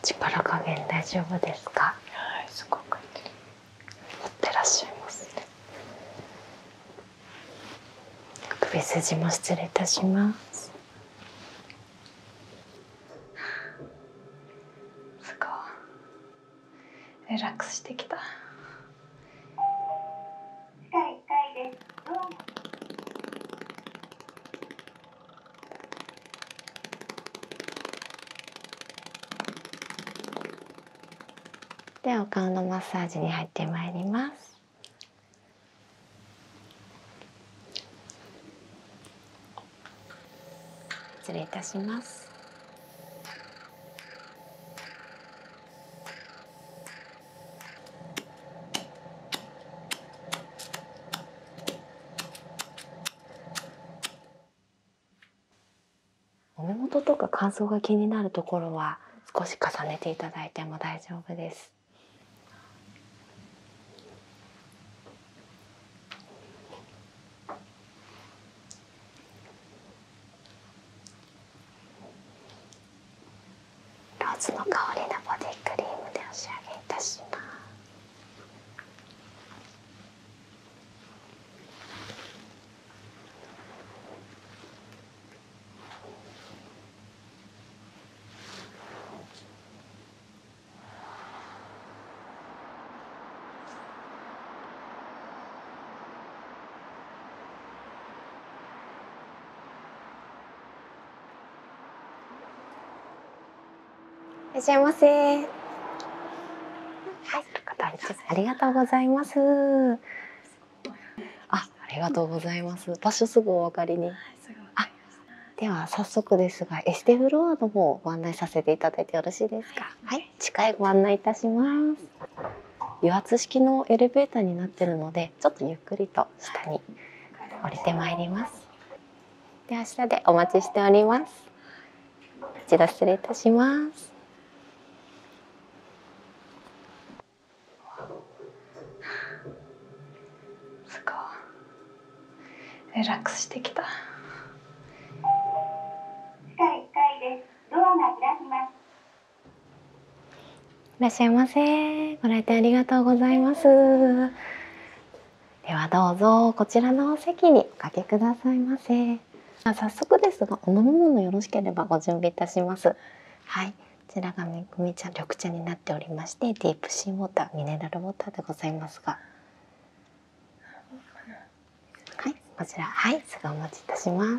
力加減大丈夫ですか？ はい、すごく持ってらっしゃいますね。首筋も失礼いたします。すごいリラックスしてきた。ではお顔のマッサージに入ってまいります。失礼いたします。お目元とか乾燥が気になるところは少し重ねていただいても大丈夫です。ローズの香りのボディクリームでお仕上げいたします。いらっしゃいませ。はい、ありがとうございます。ありがとうございます。場所すぐお分かりに。あ、では早速ですが、エステフロアの方ご案内させていただいてよろしいですか？はい、地下へご案内いたします。油圧式のエレベーターになっているので、ちょっとゆっくりと下に降りてまいります。では下でお待ちしております。こちら失礼いたします。すごいリラックスしてきた。地下1階です。ドアが開きます。いらっしゃいませ。ご来店ありがとうございます。ではどうぞこちらのお席におかけくださいませ。早速ですが、お飲み物よろしければご準備いたします。はい、こちらがめぐみ茶、緑茶になっておりまして、ディープシーウォーター、ミネラルウォーターでございますが、はい、こちら、はい、すぐお持ちいたします。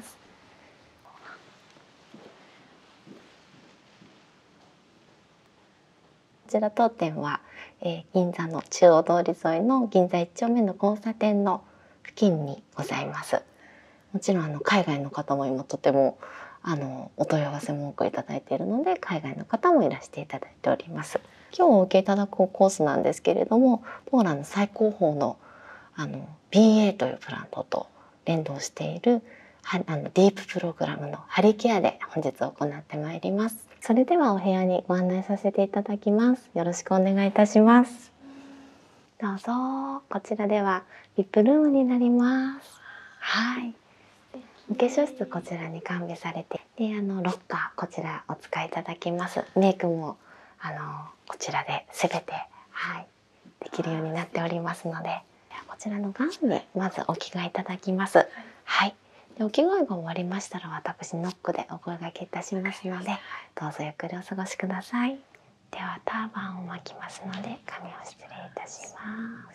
こちら当店は、銀座の中央通り沿いの銀座1丁目の交差点の付近にございます。もちろん海外の方も今とてもお問い合わせも多くいただいているので、海外の方もいらしていただいております。今日お受けいただくコースなんですけれども、ポーラの最高峰のBA というブランドと連動しているディーププログラムのハリケアで本日行ってまいります。それではお部屋にご案内させていただきます。よろしくお願いいたします。どうぞ。こちらではVIPルームになります。はい。お化粧室こちらに完備されて、でロッカーこちらお使いいただきます。メイクもこちらで全てできるようになっておりますので、こちらのガウンにまずお着替えいただきます。はい。でお着替えが終わりましたら、私ノックでお声掛けいたしますので、どうぞゆっくりお過ごしください。ではターバンを巻きますので、髪を失礼いたします。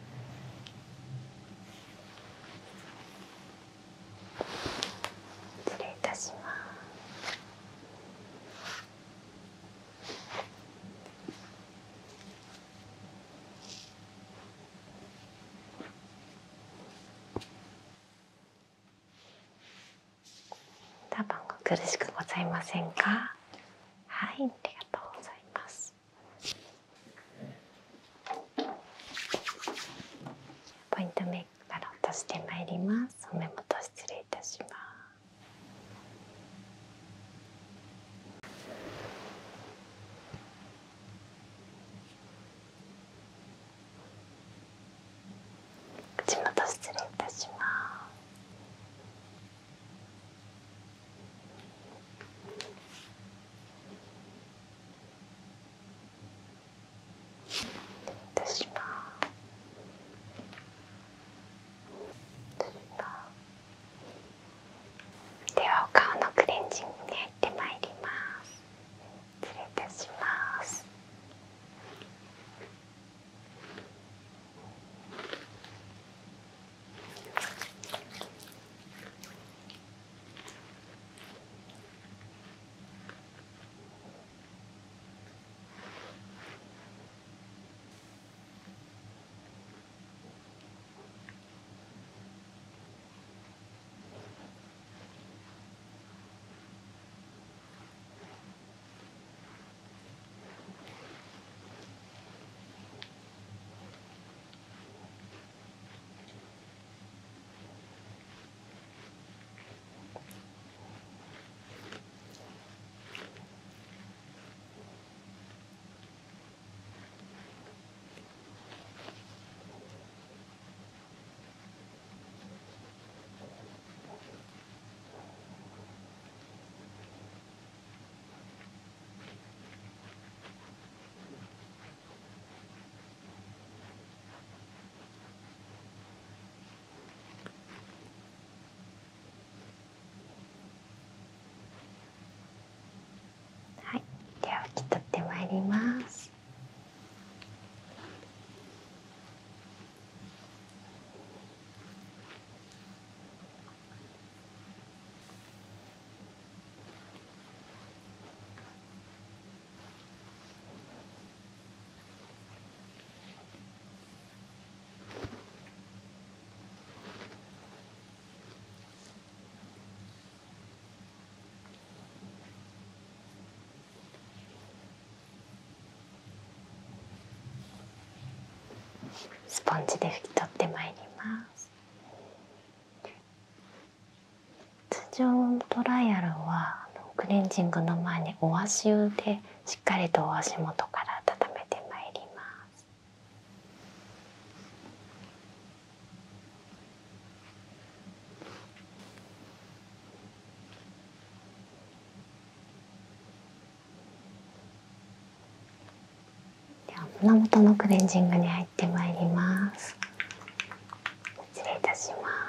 失礼いたします。ターバンが苦しくございませんか？はい、ありがとうございます。ポイントメイクから落としてまいります。お目元失礼いたします。口元失礼いたします。 拭き取ってまいります。スポンジで拭き取ってまいります。通常トライアルはクレンジングの前にお足湯でしっかりとお足元から温めてまいります。では胸元のクレンジングに入ってまいります。失礼いたします。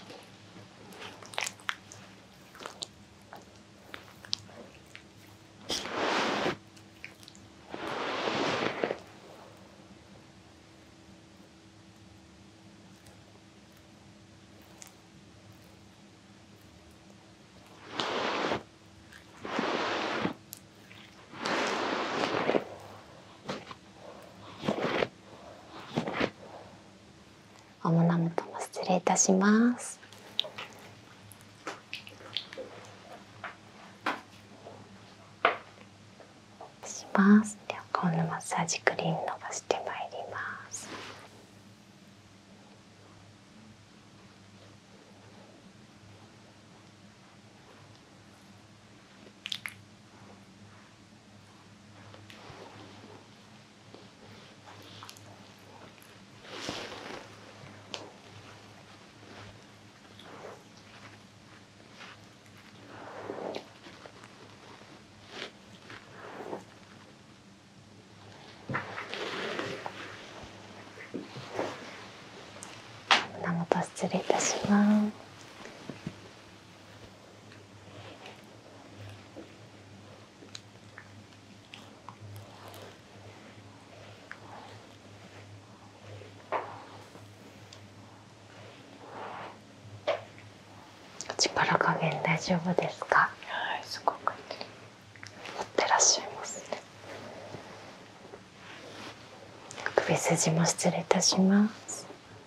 お胸元も失礼いたします。では顔のマッサージクリーム伸ばしてまいります。胸元失礼いたします。力加減大丈夫ですか？ はい、すごく持ってらっしゃいますね。 首筋も失礼いたします。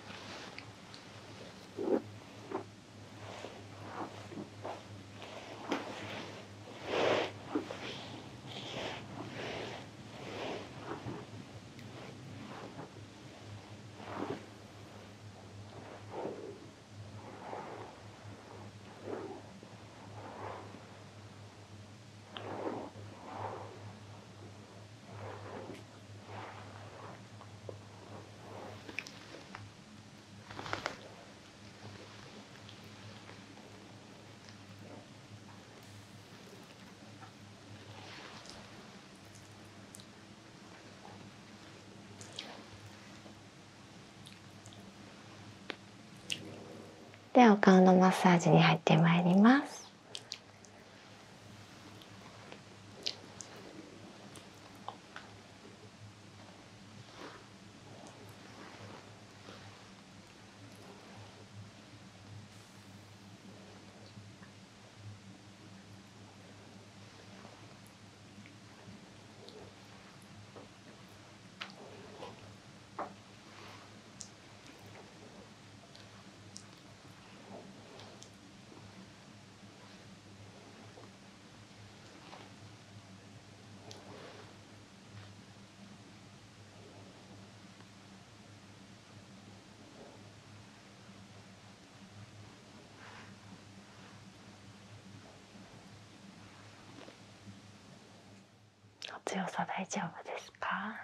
ではお顔のマッサージに入ってまいります。お強さ大丈夫ですか？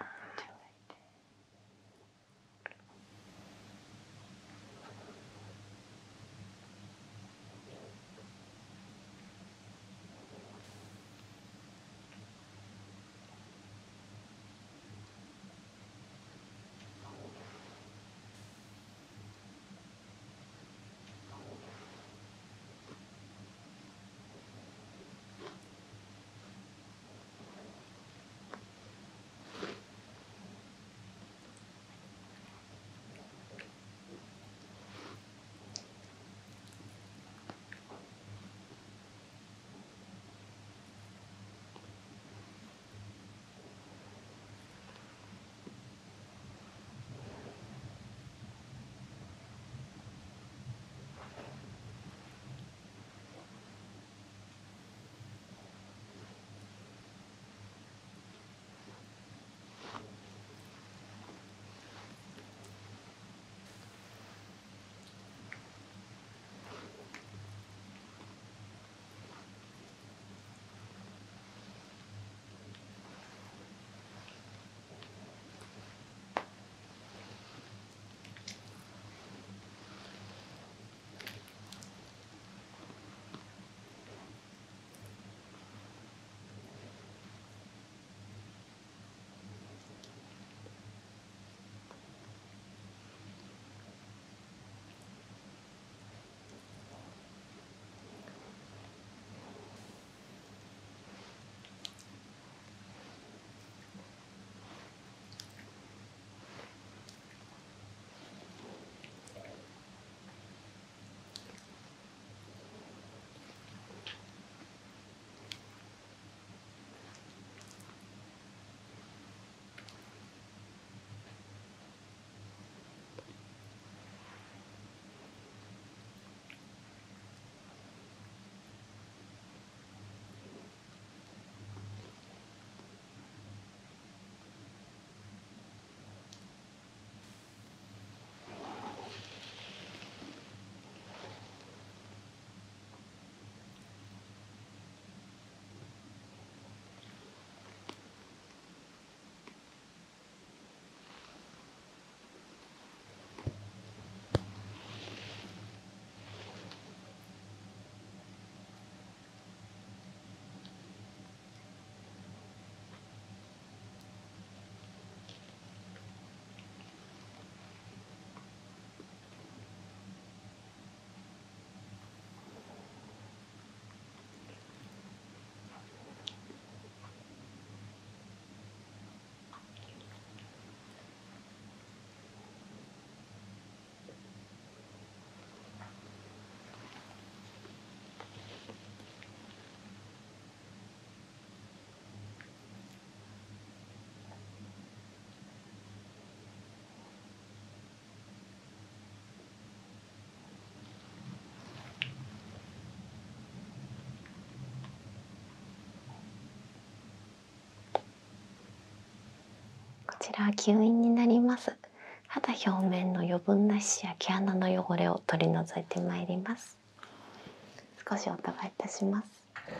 ちらは吸引になります。肌表面の余分な皮脂や毛穴の汚れを取り除いてまいります。少し音がいたします。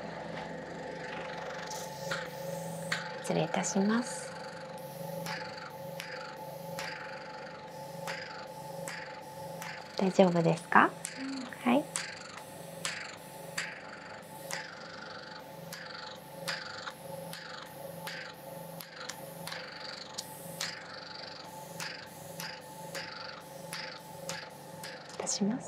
失礼いたします。大丈夫ですか？はい。出します。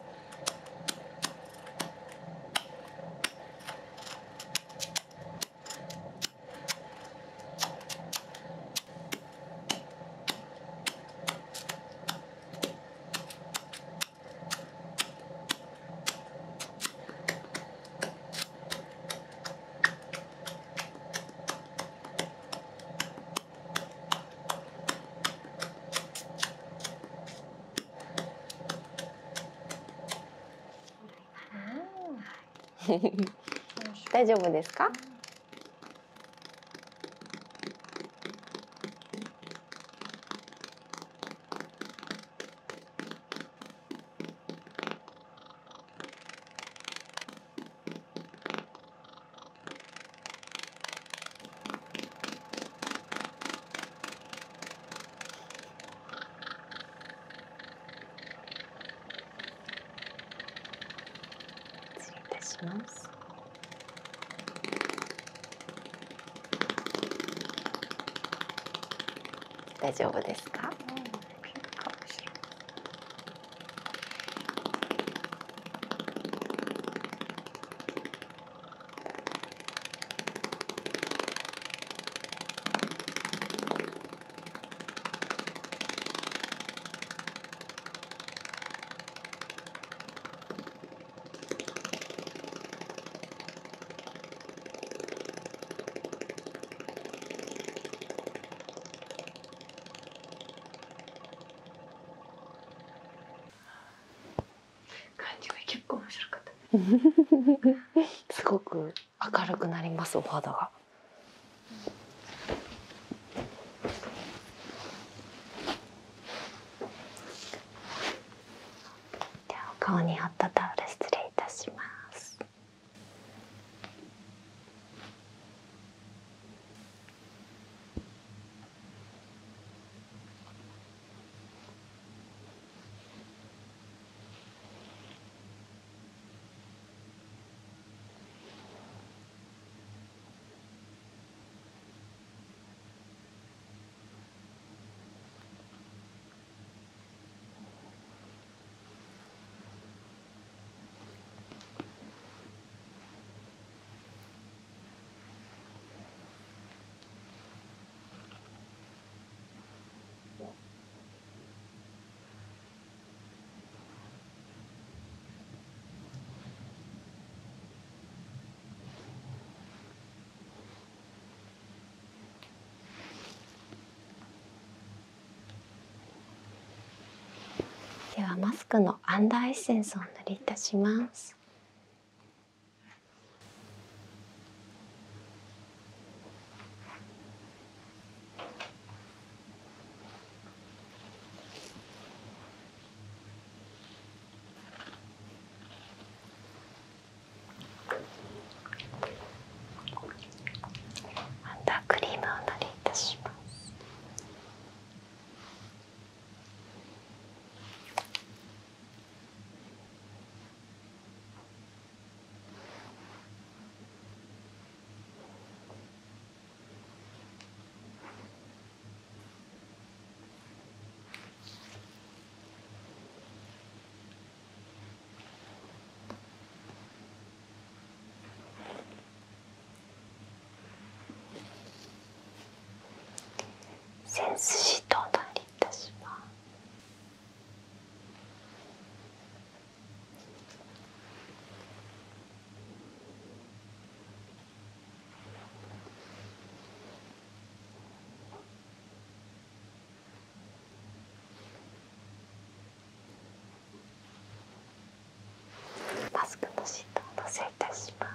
大丈夫ですか？失礼いたします。大丈夫ですか？ 結構面白かった。 すごく明るくなります、お肌が。では顔にホットタオル失礼いたします。ではマスクのアンダーエッセンスを塗りいたします。アンダークリームを塗りいたします。センスシートを塗りいたします。マスクのシートをのせいたします。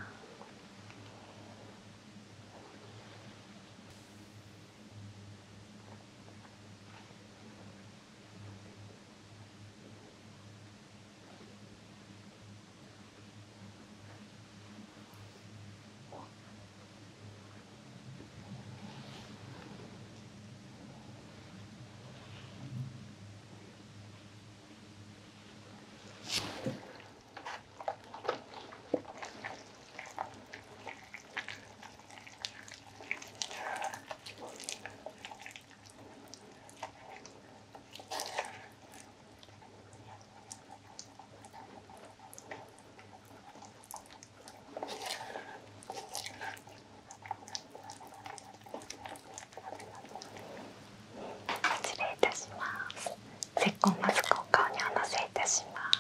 石膏マスクを顔におのせいたします。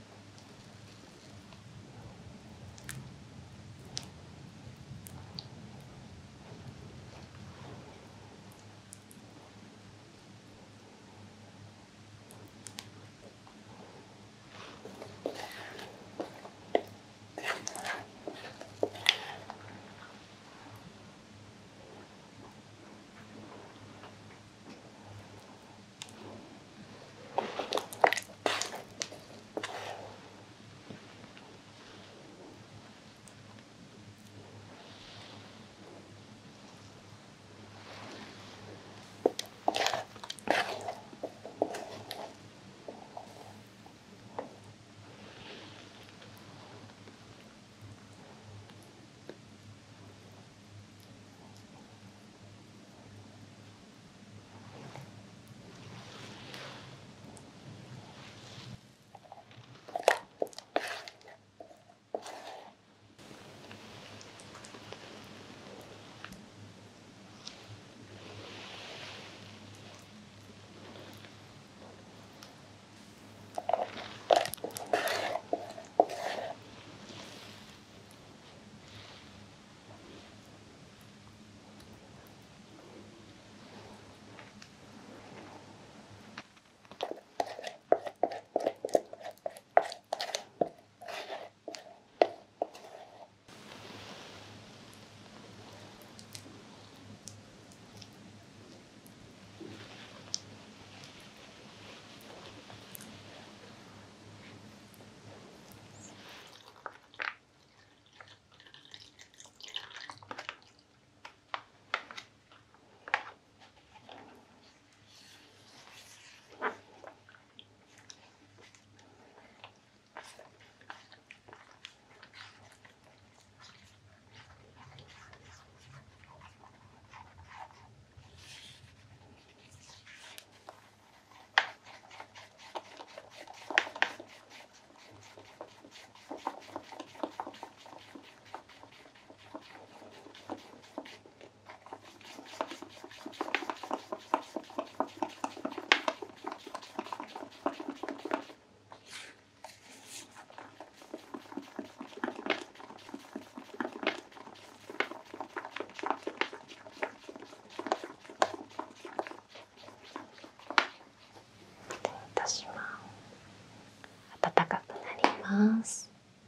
暖かくなります。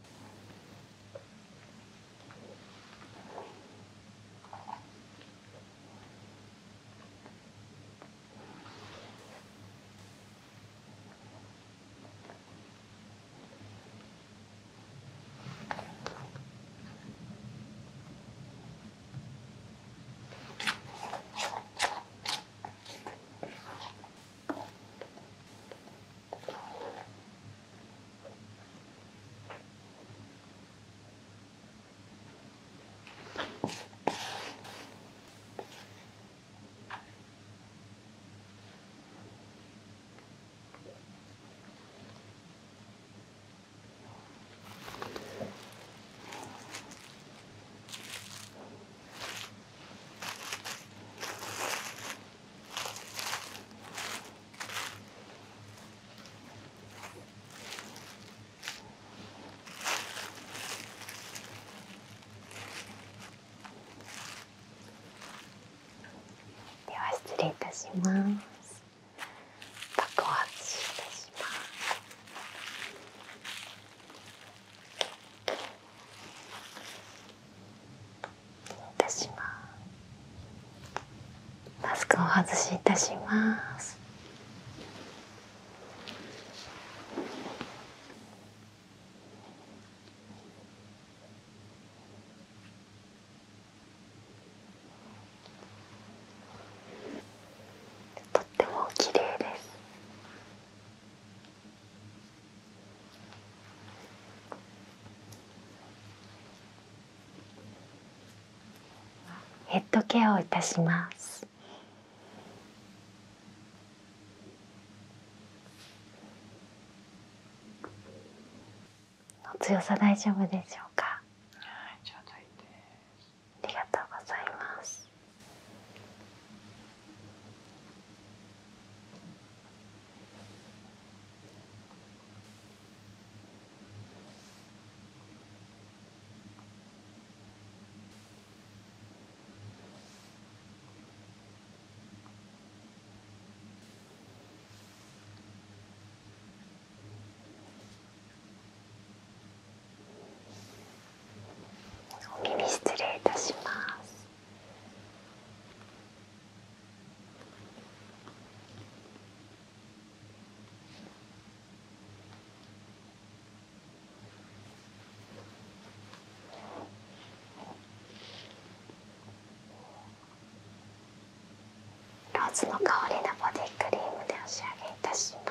失礼いたします。バッグを外しいたします。失礼いたします。マスクを外しいたします。ヘッドケアをいたします。の強さ大丈夫でしょうか。 はい、ちょうどいいです。 ありがとうございます。 します。ローズの香りのボディクリームでお仕上げいたします。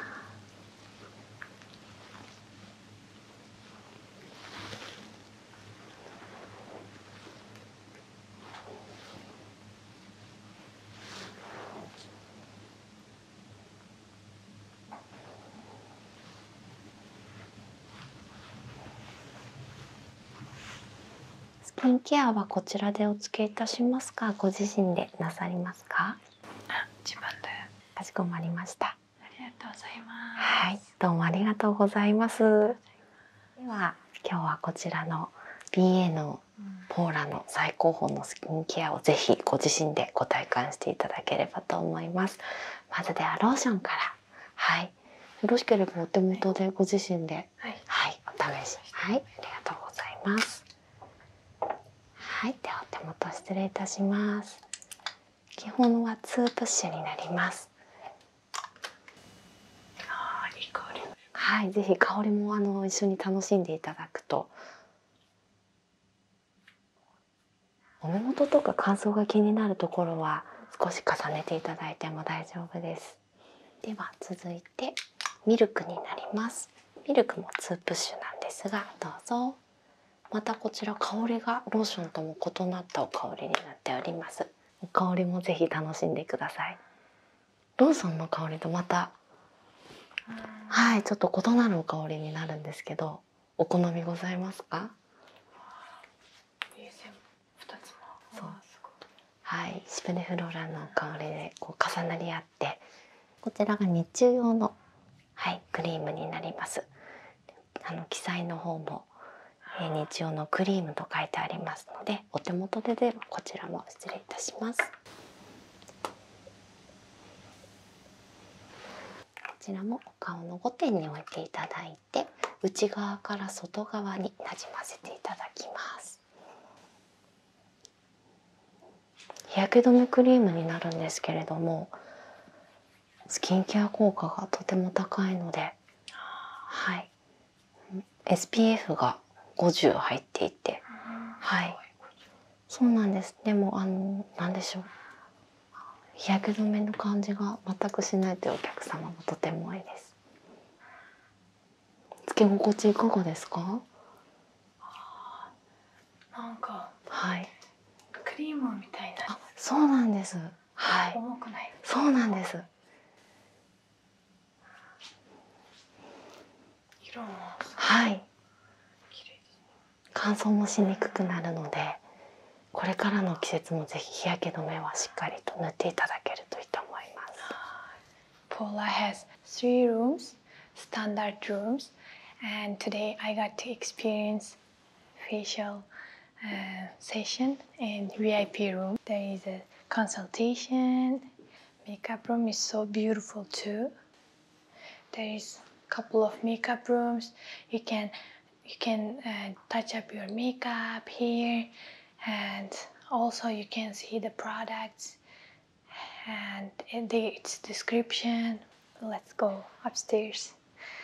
スキンケアはこちらでお付けいたしますか、ご自身でなさりますか？ 自分で。 かしこまりました。 ありがとうございます。 はい、どうもありがとうございます。では今日はこちらの BA のポーラの最高峰のスキンケアをぜひご自身でご体感していただければと思います。まずではローションから、はい、よろしければお手元でご自身で、はい、はい、お試し、はい、ありがとうございます。はい、ではお手元失礼いたします。基本は2プッシュになります。 あー、いい香り。 はい、ぜひ香りも一緒に楽しんでいただくと。お目元とか乾燥が気になるところは少し重ねていただいても大丈夫です。では続いてミルクになります。ミルクも2プッシュなんですが、どうぞ。またこちら香りがローションとも異なったお香りになっております。お香りもぜひ楽しんでください。ローソンの香りとまた、はい、ちょっと異なるお香りになるんですけど、お好みございますか？そう、はい、シペネフローラの香りでこう重なり合って、こちらが日中用の、はい、クリームになります。記載の方も日用のクリームと書いてありますので、お手元ではこちらも失礼いたします。こちらもお顔の5点に置いていただいて、内側から外側になじませていただきます。日焼け止めクリームになるんですけれども、スキンケア効果がとても高いので、はい、SPF が50入っていて、はい、そうなんです。でもなんでしょう、日焼け止めの感じが全くしないというお客様もとても多いです。つけ心地いかがですか？ なんか、 はい、 クリームみたいな。 あ、そうなんです。はい、 重くない。 そうなんです。 色もはい、 綺麗ですね。 乾燥もしにくくなるので、これからの季節もぜひ日焼け止めはしっかりと塗っていただけるといいと思います。 Pola has 3 rooms, standard rooms, and today I got to experience facial session in VIP room. There is a consultation. Makeup room is so beautiful too. There is a couple of makeup rooms. You can touch up your makeup here, and also you can see the products and its description. Let's go upstairs.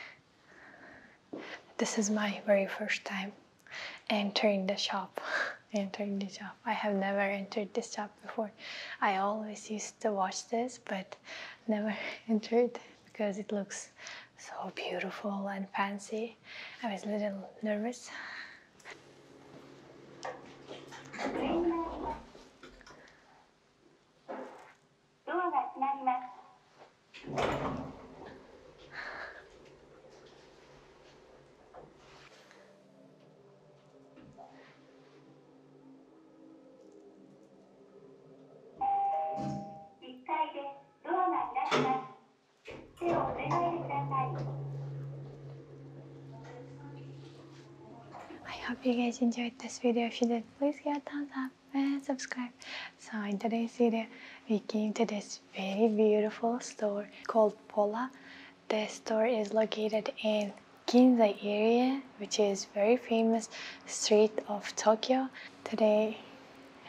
This is my very first time entering the shop. I have never entered this shop before. I always used to watch this, but never entered because it looks so beautiful and fancy. I was a little nervous. I hope you guys enjoyed this video. If you did, please give a thumbs up and subscribe. So in today's video, we came to this very beautiful store called Pola. The store is located in Ginza area, which is very famous street of Tokyo. Today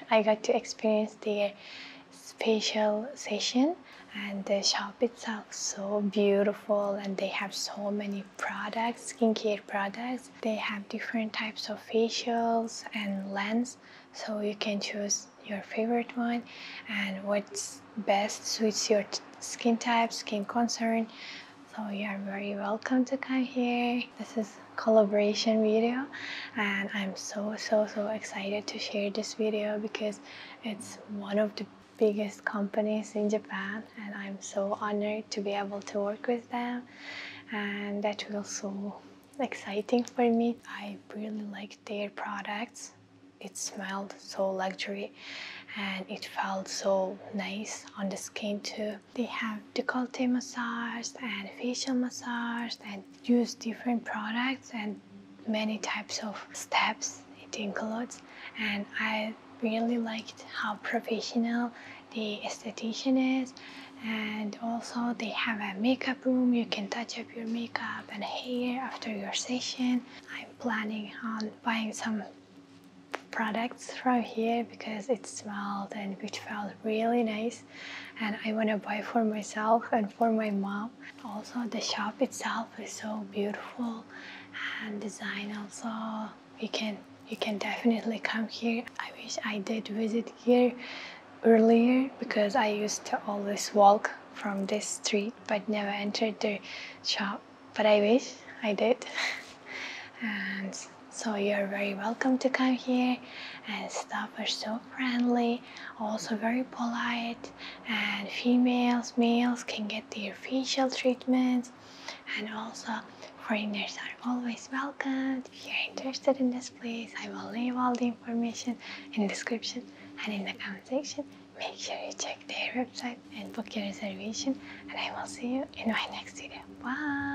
I got to experience their facial session, and the shop itself so beautiful, and they have so many products, skincare products. They have different types of facials and lens, so you can choose your favorite one and what's best suits your skin type, skin concern. So you are very welcome to come here. This is collaboration video, and I'm so excited to share this video because it's one of the biggest companies in Japan, and I'm so honored to be able to work with them, and that was so exciting for me. I really liked their products. It smelled so luxury and it felt so nice on the skin too. They have décolleté massage and facial massage and use different products and many types of steps it includes, and I really liked how professional the esthetician is. And also they have a makeup room. You can touch up your makeup and hair after your session. I'm planning on buying some products from here because it smelled and it felt really nice, and I want to buy for myself and for my mom. Also the shop itself is so beautiful and design also. You can definitely come here. I wish I did visit here earlier because I used to always walk from this street but never entered the shop, but I wish I did. And so you're very welcome to come here, and staff are so friendly, also very polite, and females, males can get their facial treatments, and also foreigners are always welcome. If you're interested in this place, I will leave all the information in the description and in the comment section. Make sure you check their website and book your reservation, and I will see you in my next video. Bye!